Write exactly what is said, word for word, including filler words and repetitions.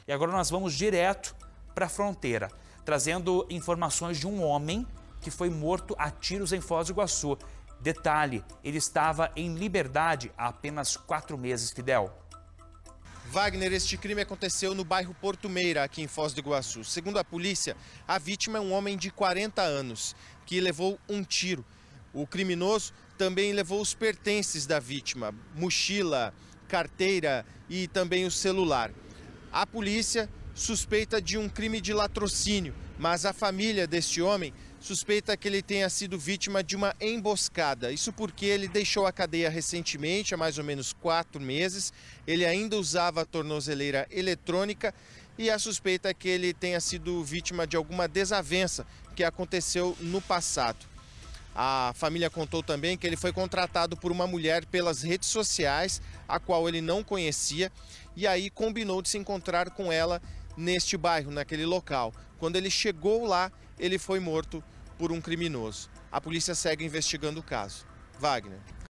E agora nós vamos direto para a fronteira, trazendo informações de um homem que foi morto a tiros em Foz do Iguaçu. Detalhe, ele estava em liberdade há apenas quatro meses, Fidel. Wagner, este crime aconteceu no bairro Porto Meira, aqui em Foz do Iguaçu. Segundo a polícia, a vítima é um homem de quarenta anos, que levou um tiro. O criminoso também levou os pertences da vítima, mochila, carteira e também o celular. A polícia suspeita de um crime de latrocínio, mas a família deste homem suspeita que ele tenha sido vítima de uma emboscada. Isso porque ele deixou a cadeia recentemente, há mais ou menos quatro meses. Ele ainda usava a tornozeleira eletrônica e a suspeita é que ele tenha sido vítima de alguma desavença que aconteceu no passado. A família contou também que ele foi contratado por uma mulher pelas redes sociais, a qual ele não conhecia, e aí combinou de se encontrar com ela neste bairro, naquele local. Quando ele chegou lá, ele foi morto por um criminoso. A polícia segue investigando o caso. Wagner.